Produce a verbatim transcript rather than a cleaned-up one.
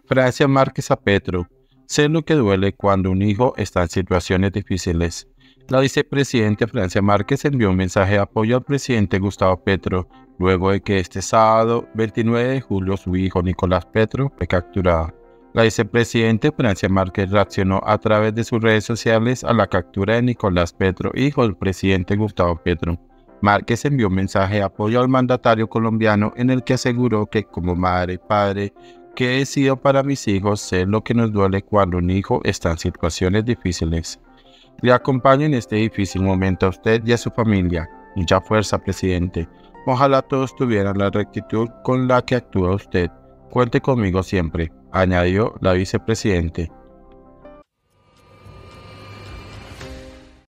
Francia Márquez a Petro. Sé lo que duele cuando un hijo está en situaciones difíciles. La vicepresidenta Francia Márquez envió un mensaje de apoyo al presidente Gustavo Petro, luego de que este sábado, veintinueve de julio, su hijo Nicolás Petro fue capturado. La vicepresidenta Francia Márquez reaccionó a través de sus redes sociales a la captura de Nicolás Petro, hijo del presidente Gustavo Petro. Márquez envió un mensaje de apoyo al mandatario colombiano en el que aseguró que como madre y padre que he sido para mis hijos, sé lo que nos duele cuando un hijo está en situaciones difíciles. Le acompaño en este difícil momento a usted y a su familia. Mucha fuerza, presidente. Ojalá todos tuvieran la rectitud con la que actúa usted. Cuente conmigo siempre, añadió la vicepresidente.